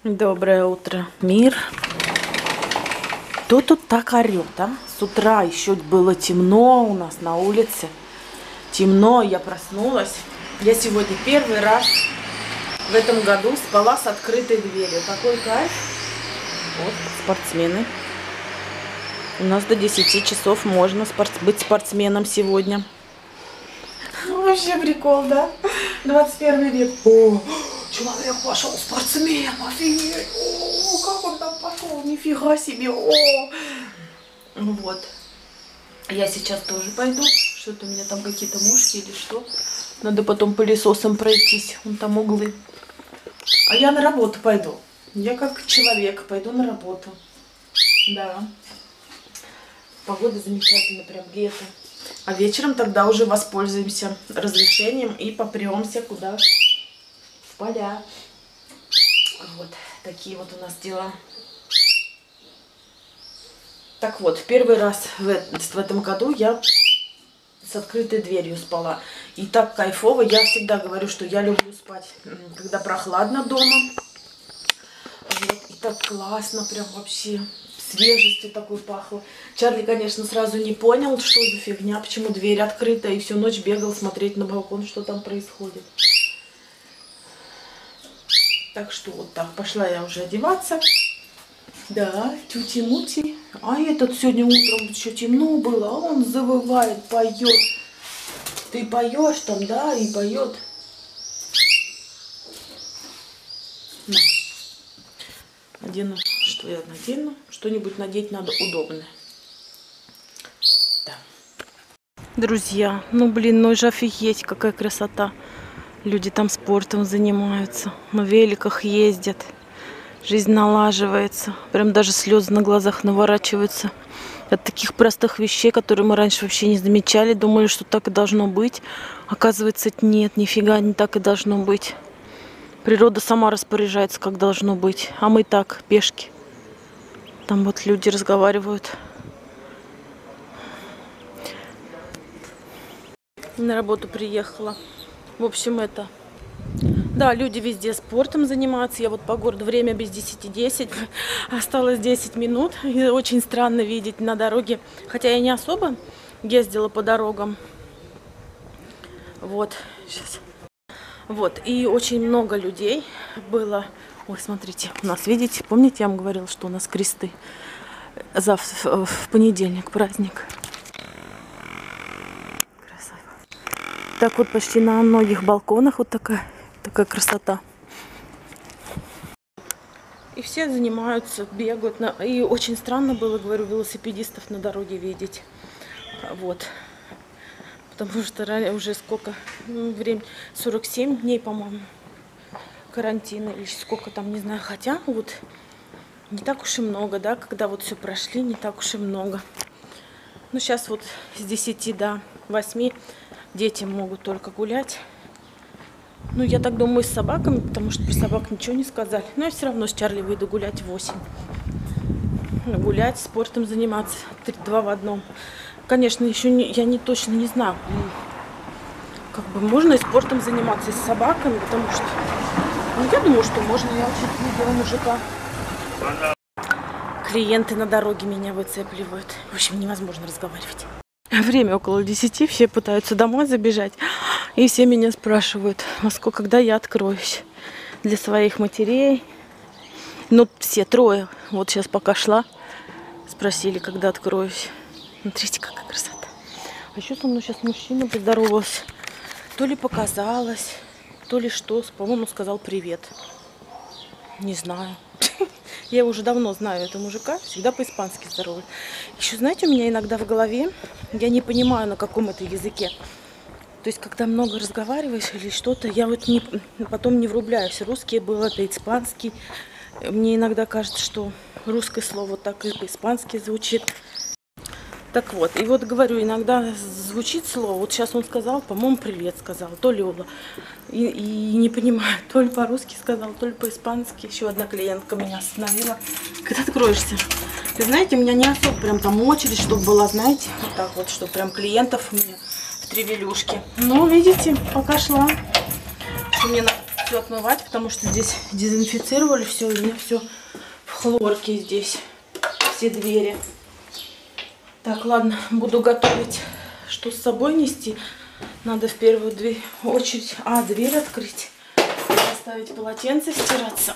Доброе утро, мир. Кто тут так орет, а? С утра еще было темно у нас на улице. Темно, я проснулась. Я сегодня первый раз в этом году спала с открытой дверью. Какой кайф. Вот, спортсмены. У нас до 10 часов можно быть спортсменом сегодня. Вообще прикол, да? 21 век. О, человек пошел спортсмен, офигеть. О, как он там пошел, нифига себе. О. Вот. Я сейчас тоже пойду. Что-то у меня там какие-то мушки или что. Надо потом пылесосом пройтись. Вон там углы. А я на работу пойду. Я как человек пойду на работу. Да. Погода замечательная, прям лето. А вечером тогда уже воспользуемся разрешением и попремся куда? В поля. Вот такие вот у нас дела. Так вот, первый раз в этом году я с открытой дверью спала. И так кайфово. Я всегда говорю, что я люблю спать, когда прохладно дома. Вот. И так классно, прям вообще. Свежестью такой пахло. Чарли, конечно, сразу не понял, что за фигня, почему дверь открыта, и всю ночь бегал смотреть на балкон, что там происходит. Так что вот так, пошла я уже одеваться. Да, тюти-мути. А этот сегодня утром еще темно было, а он завывает, поет. Ты поешь там, да, и поет. На. Одену, что я надену. Что-нибудь надеть надо удобное. Да. Друзья, ну блин, ну же офигеть, какая красота. Люди там спортом занимаются, на великах ездят. Жизнь налаживается. Прям даже слезы на глазах наворачиваются. От таких простых вещей, которые мы раньше вообще не замечали. Думали, что так и должно быть. Оказывается, нет, нифига не так и должно быть. Природа сама распоряжается, как должно быть. А мы так, пешки. Там вот люди разговаривают. На работу приехала. В общем, это... Да, люди везде спортом занимаются. Я вот по городу, время без 10:10. Осталось 10 минут. И очень странно видеть на дороге. Хотя я не особо ездила по дорогам. Вот. Сейчас. Вот. И очень много людей было. Ой, смотрите, у нас, видите, помните, я вам говорила, что у нас кресты. Завтра, в понедельник, праздник. Красава. Так вот почти на многих балконах вот такая красота. И все занимаются, бегают. И очень странно было, говорю, велосипедистов на дороге видеть. Вот. Потому что уже сколько, время, 47 дней, по-моему, карантина. Или сколько там, не знаю. Хотя вот не так уж и много, да, когда вот все прошли, не так уж и много. Ну, сейчас вот с 10 до 8 дети могут только гулять. Ну, я так думаю, с собаками, потому что про собак ничего не сказали. Но я все равно с Чарли выйду гулять в 8. Гулять, спортом заниматься. 2 в одном. Конечно, еще я точно не знаю. Как бы можно и спортом заниматься, и с собаками, потому что... Ну, я думаю, что можно. Я очень видела мужика. Клиенты на дороге меня выцепливают. В общем, невозможно разговаривать. Время около 10, все пытаются домой забежать. И все меня спрашивают, когда я откроюсь. Для своих матерей. Ну, все трое. Вот сейчас пока шла, спросили, когда откроюсь. Смотрите, какая красота. А еще со мной сейчас мужчина поздоровался. То ли показалось, то ли что. По-моему, сказал привет. Не знаю. Я уже давно знаю этого мужика, всегда по-испански здоровый. Еще, знаете, у меня иногда в голове, я не понимаю, на каком это языке. То есть, когда много разговариваешь или что-то, я вот потом не врубляюсь. Русский был, это испанский. Мне иногда кажется, что русское слово так и по-испански звучит. Так вот, и вот говорю, иногда звучит слово, вот сейчас он сказал, по-моему, привет сказал, то ли Ола. И не понимаю, то ли по-русски сказал, то ли по-испански. Еще одна клиентка меня остановила. Когда откроешься? Вы знаете, у меня не особо прям там очередь, чтобы была, знаете, вот так вот, что прям клиентов у меня в тревелюшке. Ну, видите, пока шла. Что мне все отмывать, потому что здесь дезинфицировали все, у меня все в хлорке здесь, все двери. Так, ладно, буду готовить, что с собой нести. Надо в первую очередь, дверь открыть, поставить полотенце стираться,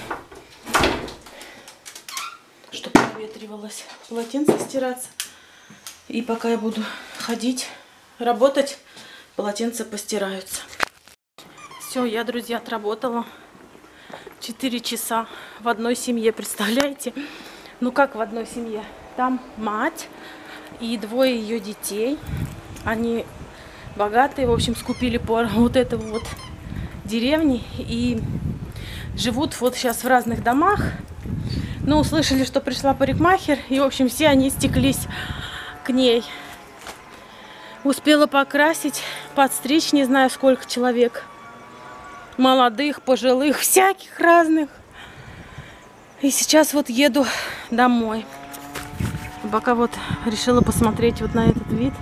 чтобы проветривалось, полотенце стираться. И пока я буду ходить, работать, полотенца постираются. Все, я, друзья, отработала 4 часа в одной семье, представляете? Ну как в одной семье? Там мать и 2 ее детей. Они богатые, в общем, скупили по вот этой вот деревне и живут вот сейчас в разных домах. Но услышали, что пришла парикмахер, и, в общем, все они стеклись к ней. Успела покрасить, подстричь, не знаю сколько человек. Молодых, пожилых, всяких разных. И сейчас вот еду домой. Пока вот решила посмотреть вот на этот вид.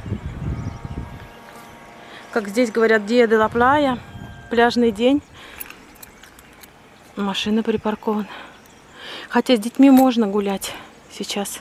Как здесь говорят, Dia de la Playa, пляжный день. Машина припаркована. Хотя с детьми можно гулять сейчас.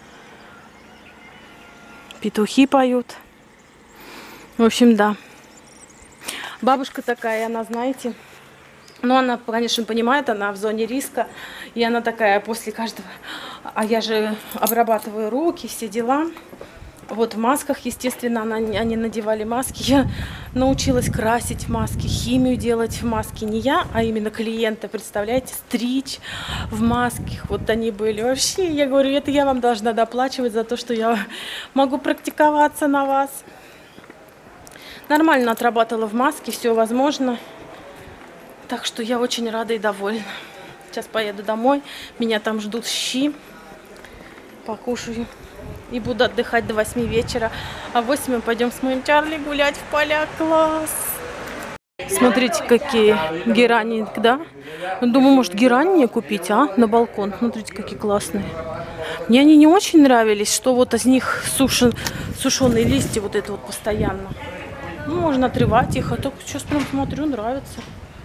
Петухи поют. В общем, да. Бабушка такая, она, знаете, ну, она, конечно, понимает, она в зоне риска. И она такая после каждого... А я же обрабатываю руки, все дела. Вот в масках, естественно, они надевали маски. Я научилась красить маски, химию делать в маске. Не я, а именно клиента, представляете, стричь в масках. Вот они были. Вообще, я говорю, это я вам должна доплачивать за то, что я могу практиковаться на вас. Нормально отрабатывала в маске, все возможно. Так что я очень рада и довольна. Сейчас поеду домой. Меня там ждут щи. Покушаю. И буду отдыхать до 8 вечера. А в 8 мы пойдем с моим Чарли гулять в поля. Класс! Смотрите, какие герани, да? Думаю, может, герани мне купить, на балкон. Смотрите, какие классные. Мне они не очень нравились, что вот из них сушеные листья вот это вот постоянно. Ну, можно отрывать их, а то сейчас прям смотрю, нравится.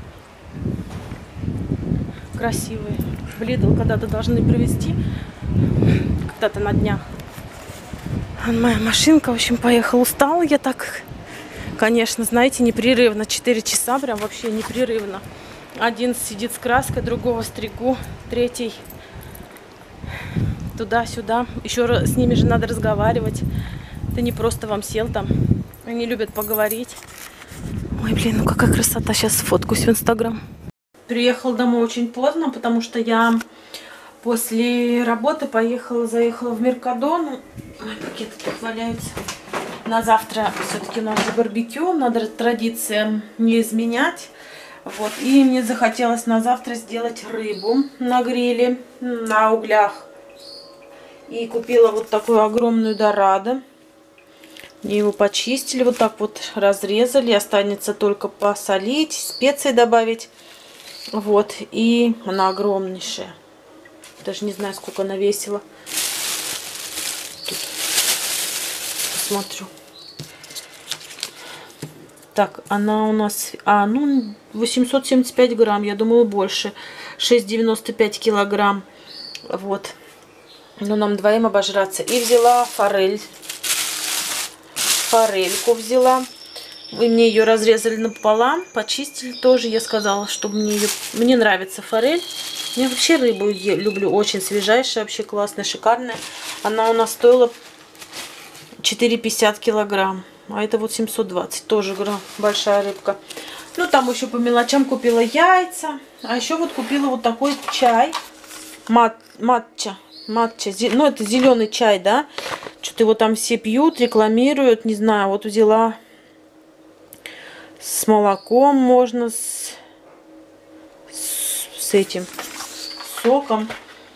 Красивые. В Lidl когда-то должны привезти. Когда-то на днях. Моя машинка, в общем, поехала. Устала я так, конечно, знаете, непрерывно. 4 часа прям вообще непрерывно. Один сидит с краской, другого стригу, третий туда-сюда. Еще с ними же надо разговаривать. Ты не просто вам сел там. Они любят поговорить. Ой, блин, ну какая красота. Сейчас сфоткаюсь в Инстаграм. Приехала домой очень поздно, потому что я после работы заехала в Меркадон. Ой, пакеты тут валяются. На завтра все-таки у нас же барбекю. Надо традициям не изменять. Вот. И мне захотелось на завтра сделать рыбу на гриле, на углях. И купила вот такую огромную дорадо. Его почистили, вот так вот разрезали. Останется только посолить, специи добавить. Вот. И она огромнейшая. Даже не знаю, сколько она весила. Тут посмотрю. Так, она у нас... 875 грамм. Я думала, больше. 6,95 килограмм. Вот. Но нам двоим обожраться. И взяла форель. Форельку взяла. И мне ее разрезали напополам. Почистили тоже. Я сказала, чтобы мне нравится форель. Я вообще рыбу люблю. Очень свежайшая. Вообще классная, шикарная. Она у нас стоила 4,50 килограмм. А это вот 720 тоже грамм. Большая рыбка. Ну, там еще по мелочам купила яйца. А еще вот купила вот такой чай. Матча. Ну, это зеленый чай, да? Что-то его там все пьют, рекламируют. Не знаю, вот взяла с молоком. Можно с этим соком.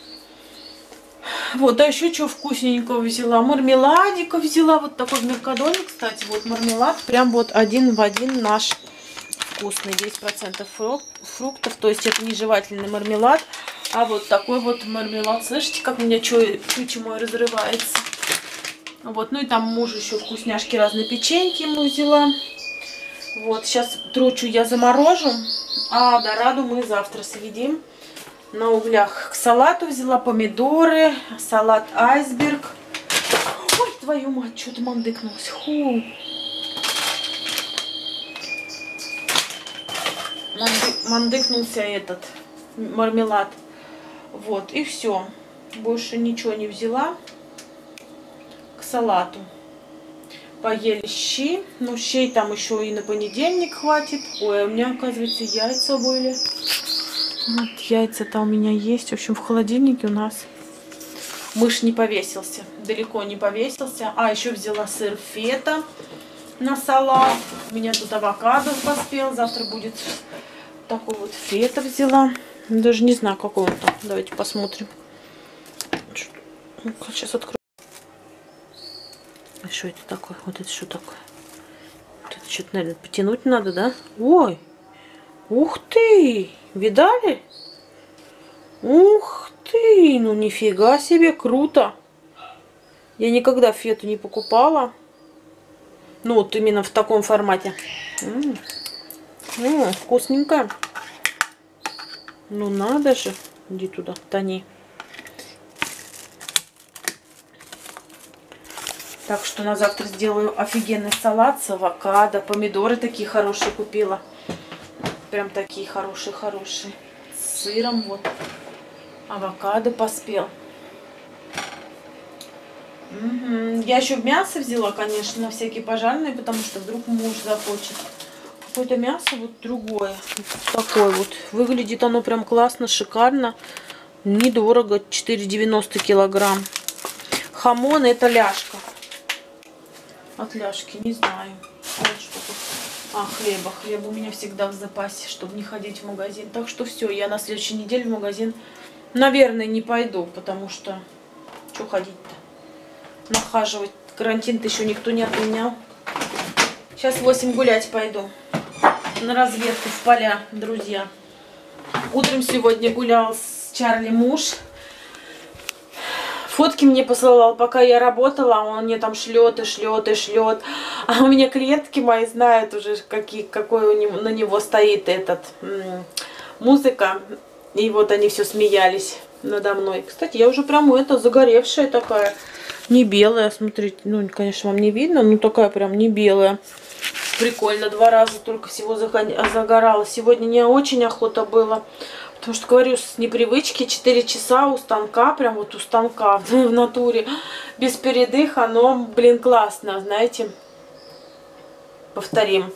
Вот, а еще что вкусненького взяла? Мармеладика взяла. Вот такой в Меркадоне, кстати. Вот мармелад. Прям вот один в один наш вкусный. 10% фруктов. То есть это не жевательный мармелад. А вот такой вот мармелад. Слышите, как у меня чучи мой разрывается? Вот, ну и там мужу еще вкусняшки, разные печеньки ему взяла. Вот, сейчас тручу я заморожу, а дораду мы завтра съедим. На углях к салату взяла помидоры, салат айсберг. Ой, твою мать, что-то мандыкнулось. Фу. Мандыкнулся этот мармелад. Вот, и все. Больше ничего не взяла к салату. Поели щи. Ну, щей там еще и на понедельник хватит. Ой, а у меня, оказывается, яйца были. Вот, яйца-то у меня есть. В общем, в холодильнике у нас мышь не повесился. Далеко не повесился. А, еще взяла сыр фета на салат. У меня тут авокадо поспел. Завтра будет такой вот фета взяла. Даже не знаю, какой он там. Давайте посмотрим. Сейчас открою. А что это такое? Вот это что такое? Вот это что-то, наверное, потянуть надо, да? Ой! Ух ты! Видали? Ух ты! Ну нифига себе, круто! Я никогда фету не покупала. Ну вот именно в таком формате. Вкусненькая. Ну надо же. Иди туда, тони. Так что на завтра сделаю офигенный салат с авокадо. Помидоры такие хорошие купила. Прям такие хорошие-хорошие. С сыром вот. Авокадо поспел. Я еще мясо взяла, конечно, на всякие пожарные, потому что вдруг муж захочет. Какое-то мясо вот другое. Вот такое вот. Выглядит оно прям классно, шикарно. Недорого. 4,90 килограмм. Хамон это ляжка. От ляжки, не знаю. Вот что тут. А, хлеба. Хлеб у меня всегда в запасе, чтобы не ходить в магазин. Так что все, я на следующей неделе в магазин, наверное, не пойду, потому что что ходить-то? Нахаживать. Карантин-то еще никто не отменял. Сейчас в 8 гулять пойду. На разведку в поля, друзья. Утром сегодня гулял с Чарли муж. Фотки мне посылал, пока я работала, он мне там шлет и шлет и шлет. А у меня клиентки мои знают уже, какой на него стоит этот музыка. И вот они все смеялись надо мной. Кстати, я уже прям загоревшая такая, не белая. Смотрите, ну, конечно, вам не видно, но такая прям не белая. Прикольно, 2 раза только всего загорала. Сегодня не очень охота было. Потому что, говорю, с непривычки 4 часа у станка, прям вот у станка в натуре, без передыха, но, блин, классно, знаете. Повторим.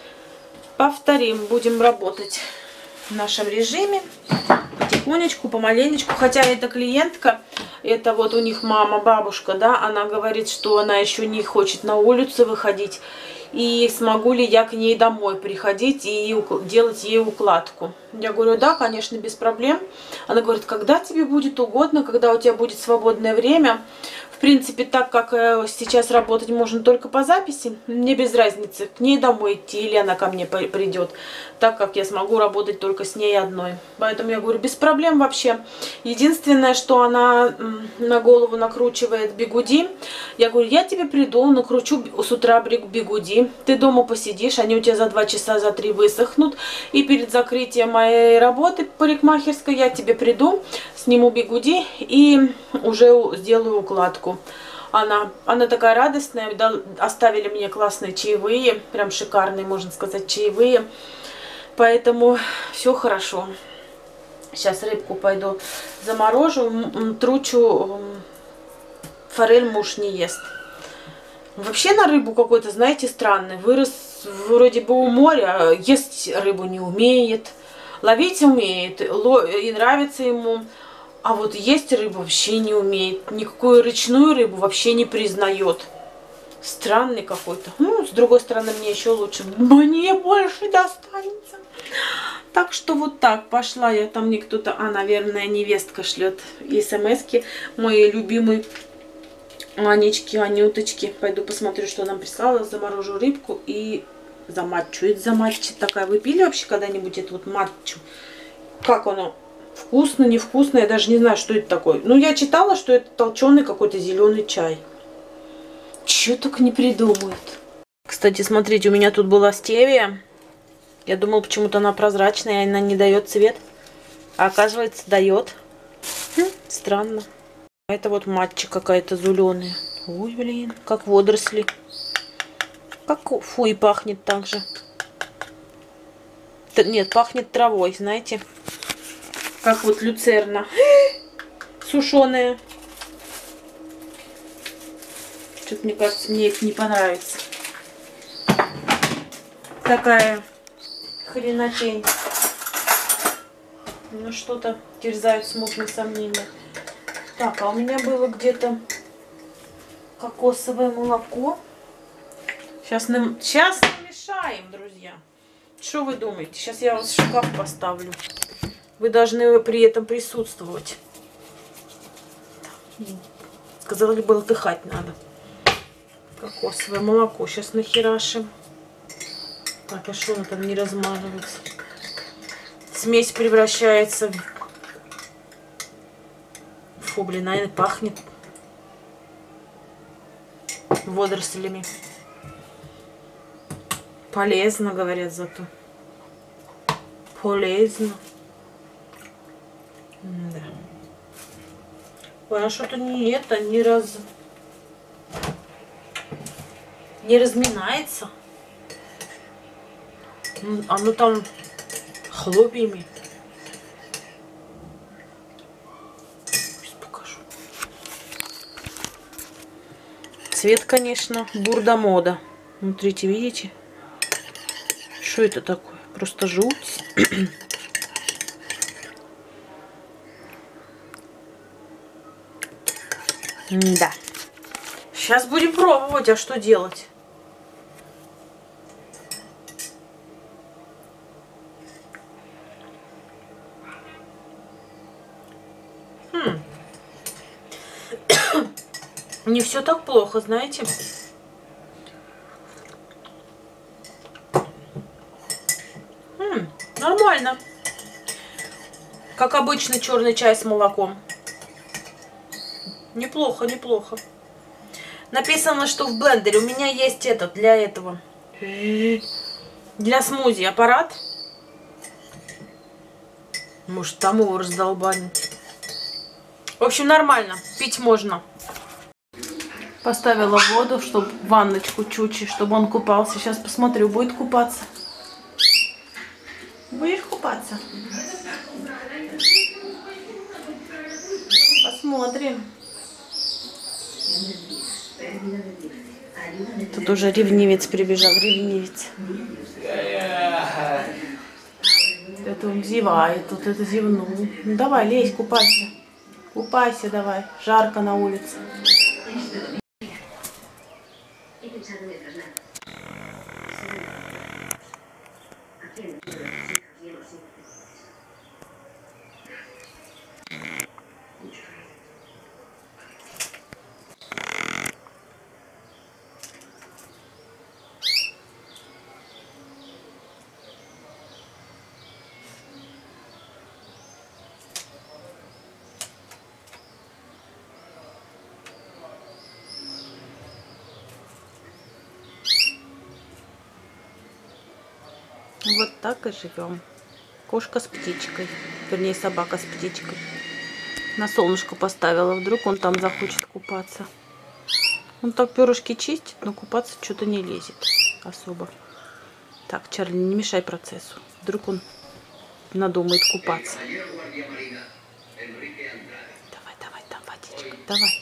Будем работать в нашем режиме. Потихонечку, помаленечку. Хотя эта клиентка, это вот у них мама, бабушка, да, она говорит, что она еще не хочет на улицу выходить. И смогу ли я к ней домой приходить и делать ей укладку. Я говорю, да, конечно, без проблем. Она говорит, когда тебе будет угодно, когда у тебя будет свободное время. В принципе, так как сейчас работать можно только по записи, мне без разницы, к ней домой идти или она ко мне придет, так как я смогу работать только с ней одной. Поэтому я говорю, без проблем вообще. Единственное, что она на голову накручивает бигуди. Я говорю, я тебе приду, накручу с утра бигуди, ты дома посидишь, они у тебя за 2 часа, за 3 высохнут. И перед закрытием моей работы парикмахерской я тебе приду, сниму бигуди и уже сделаю укладку. Она такая радостная, оставили мне классные чаевые, прям шикарные, можно сказать, чаевые. Поэтому все хорошо. Сейчас рыбку пойду заморожу, тручу, форель муж не ест. Вообще на рыбу какой-то, знаете, странный. Вырос вроде бы у моря, есть рыбу не умеет, ловить умеет, и нравится ему. А вот есть рыбу вообще не умеет. Никакую речную рыбу вообще не признает. Странный какой-то. Ну, с другой стороны, мне еще лучше. Мне больше достанется. Так что вот так. Пошла я. Там мне кто-то, наверное, невестка шлет смс-ки. Мои любимые Анечки, Анюточки. Пойду посмотрю, что нам прислала. Заморожу рыбку и заматчу. Это за матча такая. Вы пили вообще когда-нибудь эту вот матчу? Как оно? Вкусно, невкусно, я даже не знаю, что это такое. Ну, я читала, что это толченый какой-то зеленый чай. Чего только не придумают. Кстати, смотрите, у меня тут была стевия. Я думала, почему-то она прозрачная, и она не дает цвет. А оказывается, дает. Странно. Это вот матча какая-то зеленая. Ой, блин, как водоросли. Как фу, и пахнет так же. Нет, пахнет травой, знаете. Как вот люцерна. Сушеная. Что-то, мне кажется, мне это не понравится. Такая хренотень. Ну, что-то терзают смутные сомнения. Так, а у меня было где-то кокосовое молоко. Сейчас намешаем, друзья. Что вы думаете? Сейчас я вас в шкаф поставлю. Вы должны при этом присутствовать. Сказала, было дыхать надо. Кокосовое молоко. Сейчас нахерашим. Так, а что оно там не размазывается? Смесь превращается в... Фу, блин, наверное, пахнет водорослями. Полезно, говорят, зато. Полезно. Да. Ой, а что-то не разминается. Оно там хлопьями. Сейчас покажу. Цвет, конечно, бурда-мода. Смотрите, видите? Что это такое? Просто жуть. Да. Сейчас будем пробовать, а что делать? Не все так плохо, знаете. Нормально. Как обычный черный чай с молоком. Неплохо, неплохо. Написано, что в блендере. У меня есть этот для этого. Для смузи аппарат. Может, там его раздолбанить. В общем, нормально. Пить можно. Поставила воду, чтобы ванночку Чучи, чтобы он купался. Сейчас посмотрю, будет купаться. Будешь купаться? Посмотрим. Тут уже ревнивец прибежал, ревнивец. Это он зевает, тут это зевнул. Ну давай, лезь, купайся. Купайся давай, жарко на улице. Вот так и живем. Кошка с птичкой. Вернее, собака с птичкой. На солнышко поставила. Вдруг он там захочет купаться. Он так перышки чистит, но купаться что-то не лезет особо. Так, Чарли, не мешай процессу. Вдруг он надумает купаться. Давай, давай, там водичка. Давай.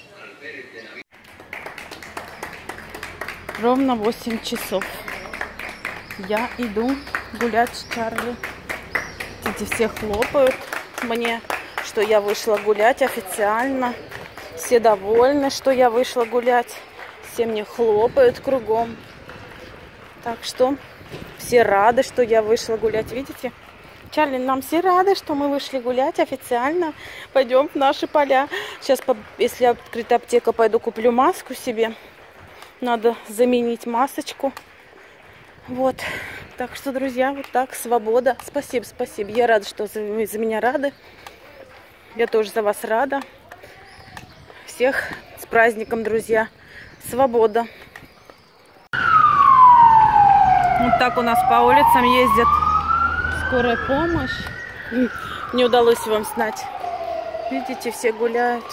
Ровно 8 часов. Я иду гулять с Чарли. Эти все хлопают мне, что я вышла гулять официально. Все довольны, что я вышла гулять. Все мне хлопают кругом. Так что все рады, что я вышла гулять. Видите? Чарли, нам все рады, что мы вышли гулять официально. Пойдем в наши поля. Сейчас, если открыта аптека, пойду куплю маску себе. Надо заменить масочку. Вот. Так что, друзья, вот так, свобода. Спасибо, спасибо. Я рада, что вы за меня рады. Я тоже за вас рада. Всех с праздником, друзья. Свобода. Вот так у нас по улицам ездит скорая помощь. Не удалось вам снять. Видите, все гуляют.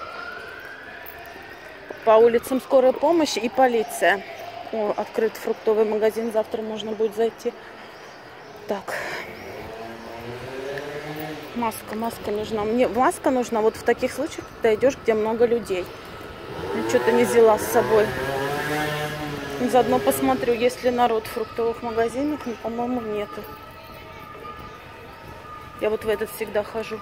По улицам скорая помощь и полиция. О, открыт фруктовый магазин. Завтра можно будет зайти. Так. Маска нужна. Мне маска нужна вот в таких случаях, когда идешь, где много людей. Я что-то не взяла с собой. Заодно посмотрю, есть ли народ в фруктовых магазинах. Но, по-моему, нету. Я вот в этот всегда хожу.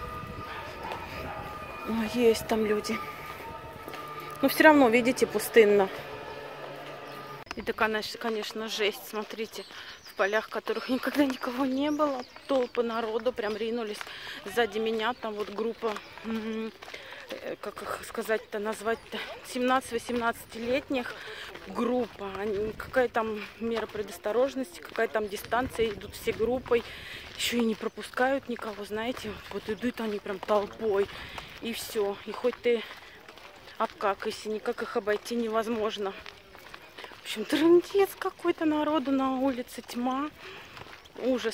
Но есть там люди. Но все равно, видите, пустынно. Это, конечно, жесть. Смотрите, в полях, в которых никогда никого не было, толпы народу прям ринулись сзади меня. Там вот группа, как их сказать-то, назвать-то, 17-18-летних группа. Какая там мера предосторожности, какая там дистанция, идут все группой. Еще и не пропускают никого, знаете. Вот идут они прям толпой. И все. И хоть ты обкакайся, никак их обойти невозможно. В общем, трындец какой-то народу на улице, тьма, ужас.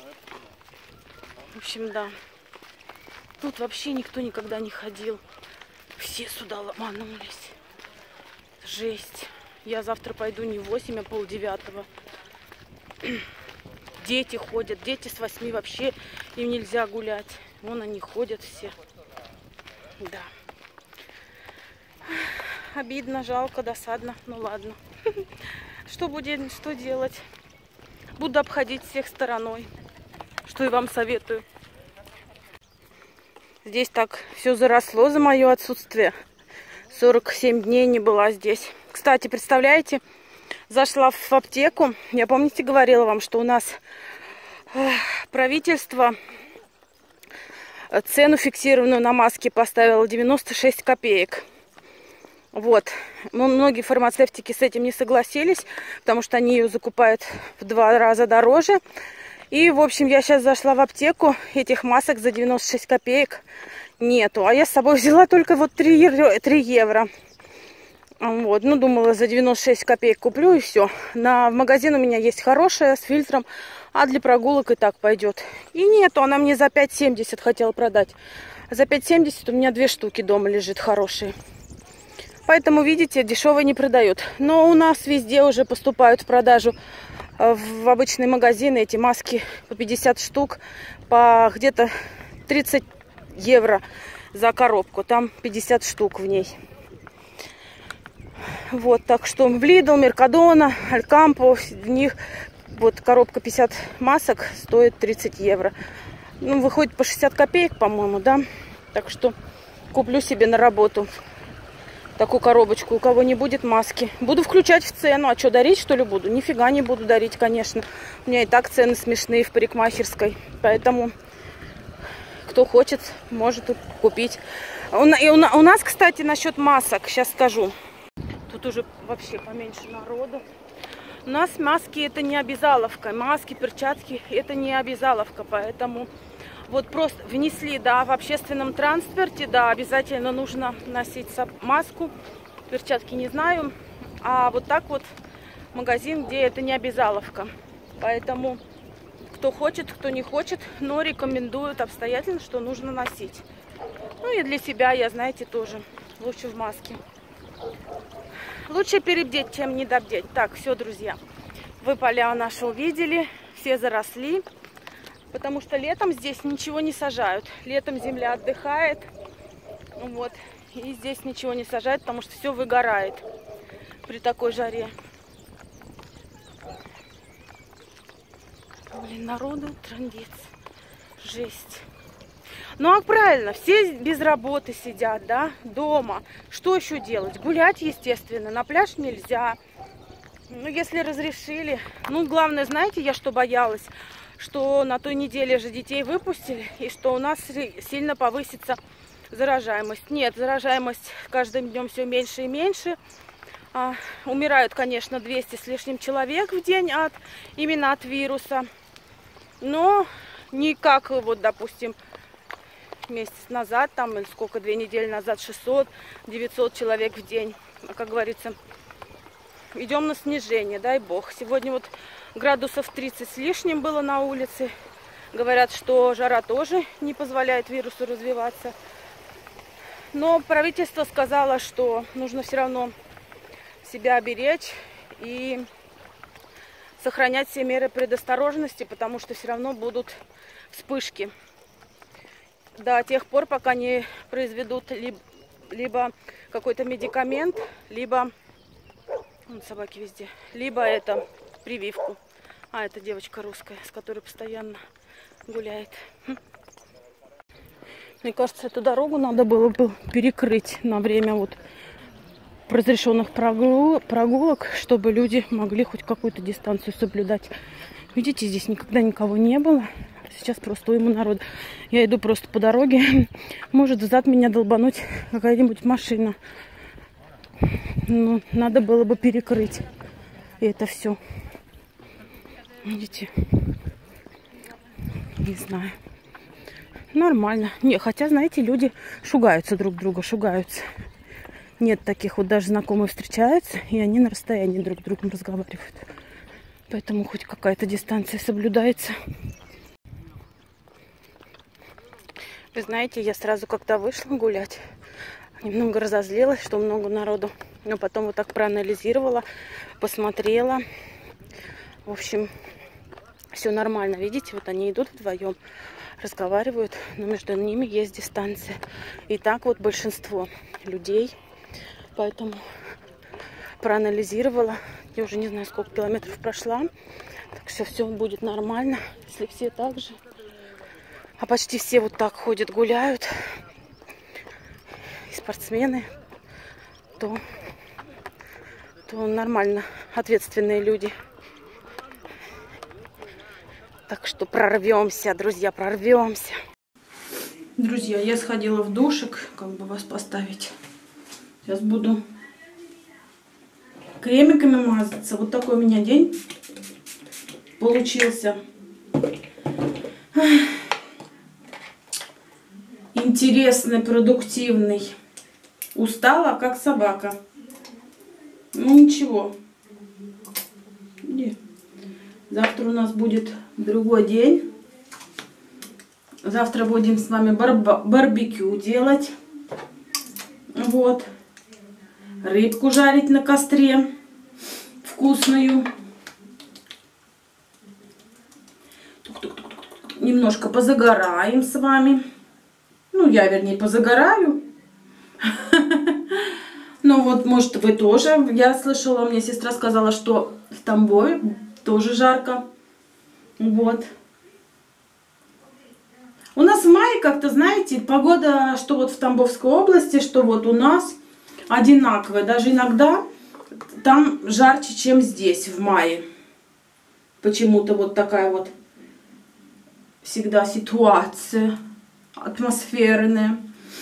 В общем, да. Тут вообще никто никогда не ходил. Все сюда ломанулись. Жесть. Я завтра пойду не в 8, а 8:30. Дети ходят. Дети с 8 вообще им нельзя гулять. Вон они ходят все. Да. Обидно, жалко, досадно. Ну ладно. Что делать? Буду обходить всех стороной. Что и вам советую. Здесь так все заросло за мое отсутствие. 47 дней не была здесь. Кстати, представляете, зашла в аптеку. Я, помните, говорила вам, что у нас правительство цену фиксированную на маски поставило 96 копеек. Вот. Многие фармацевтики с этим не согласились, потому что они ее закупают в 2 раза дороже. И, в общем, я сейчас зашла в аптеку, этих масок за 96 копеек нету. А я с собой взяла только вот 3 евро. Вот. Ну, думала, за 96 копеек куплю и все. В магазин у меня есть хорошая, с фильтром, а для прогулок и так пойдет. И нету, она мне за 5,70 хотела продать. За 5,70 у меня 2 штуки дома лежит хорошие. Поэтому, видите, дешевые не продают. Но у нас везде уже поступают в продажу в обычные магазины эти маски по 50 штук, по где-то 30 евро за коробку. Там 50 штук в ней. Вот, так что в Lidl, Меркадона, Алькампо, в них вот коробка 50 масок стоит 30 евро. Ну, выходит по 60 копеек, по-моему, да? Так что куплю себе на работу такую коробочку, у кого не будет маски. Буду включать в цену. А что, дарить, что ли, буду? Нифига не буду дарить, конечно. У меня и так цены смешные в парикмахерской. Поэтому, кто хочет, может купить. У нас, кстати, насчет масок, сейчас скажу. Тут уже вообще поменьше народу. У нас маски это не обязаловка. Маски, перчатки это не обязаловка. Поэтому вот просто внесли, да, в общественном транспорте, да, обязательно нужно носить маску. Перчатки не знаю. А вот так вот магазин, где это не обязаловка. Поэтому кто хочет, кто не хочет, но рекомендуют обстоятельно, что нужно носить. Ну и для себя, я, знаете, тоже лучше в маске. Лучше перебдеть, чем недобдеть. Так, все, друзья. Вы поля наши увидели. Все заросли. Потому что летом здесь ничего не сажают. Летом земля отдыхает. Вот. И здесь ничего не сажают, потому что все выгорает при такой жаре. Блин, народу трындец. Жесть. Ну, а правильно, все без работы сидят, да, дома. Что еще делать? Гулять, естественно. На пляж нельзя. Ну, если разрешили. Ну, главное, знаете, я что боялась? Что на той неделе же детей выпустили, и что у нас сильно повысится заражаемость. Нет, заражаемость каждым днем все меньше и меньше. Умирают, конечно, 200 с лишним человек в день именно от вируса. Но не как, вот, допустим, месяц назад, там, или сколько, 2 недели назад, 600-900 человек в день. Как говорится, идем на снижение, дай бог. Сегодня вот градусов 30 с лишним было на улице. Говорят, что жара тоже не позволяет вирусу развиваться. Но правительство сказало, что нужно все равно себя беречь и сохранять все меры предосторожности, потому что все равно будут вспышки. До тех пор, пока не произведут либо какой-то медикамент, либо вон собаки везде, либо это прививку. А это девочка русская, с которой постоянно гуляет. Мне кажется, эту дорогу надо было бы перекрыть на время вот разрешенных прогулок, чтобы люди могли хоть какую-то дистанцию соблюдать. Видите, здесь никогда никого не было. Сейчас просто уйма народа. Я иду просто по дороге. Может, взад меня долбануть какая-нибудь машина. Ну, надо было бы перекрыть это все. Видите? Не знаю. Нормально. Не, хотя, знаете, люди шугаются друг друга, шугаются. Нет таких вот, даже знакомые встречаются, и они на расстоянии друг с другом разговаривают. Поэтому хоть какая-то дистанция соблюдается. Вы знаете, я сразу, когда вышла гулять, немного разозлилась, что много народу. Но потом вот так проанализировала, посмотрела. В общем, все нормально. Видите, вот они идут вдвоем, разговаривают, но между ними есть дистанция. И так вот большинство людей. Поэтому проанализировала. Я уже не знаю, сколько километров прошла. Так что все будет нормально, если все так же. А почти все вот так ходят, гуляют. И спортсмены, то нормально, ответственные люди. Так что прорвемся, друзья, прорвемся. Друзья, я сходила в душик, как бы вас поставить. Сейчас буду кремиками мазаться. Вот такой у меня день получился. Интересный, продуктивный. Устала, как собака. Ну ничего. Завтра у нас будет другой день. Завтра будем с вами барбекю делать. Вот. Рыбку жарить на костре. Вкусную. Немножко позагораем с вами. Ну, я, вернее, позагораю. Ну, вот, может, вы тоже. Я слышала, мне сестра сказала, что в Тамбове тоже жарко. Вот. У нас в мае как-то, знаете, погода, что вот в Тамбовской области, что вот у нас одинаковая. Даже иногда там жарче, чем здесь в мае. Почему-то вот такая вот всегда ситуация атмосферная.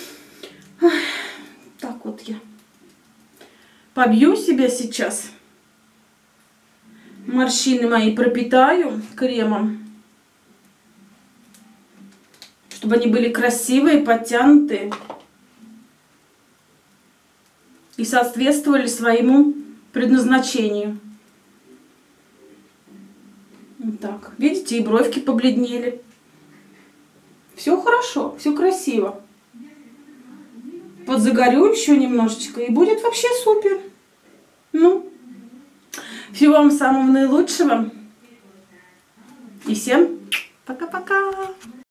Так вот я побью себя сейчас. Морщины мои пропитаю кремом, чтобы они были красивые, подтянутые и соответствовали своему предназначению. Вот так. Видите, и бровки побледнели. Все хорошо, все красиво. Подзагорю еще немножечко, и будет вообще супер. Ну, всего вам самого наилучшего. И всем пока-пока.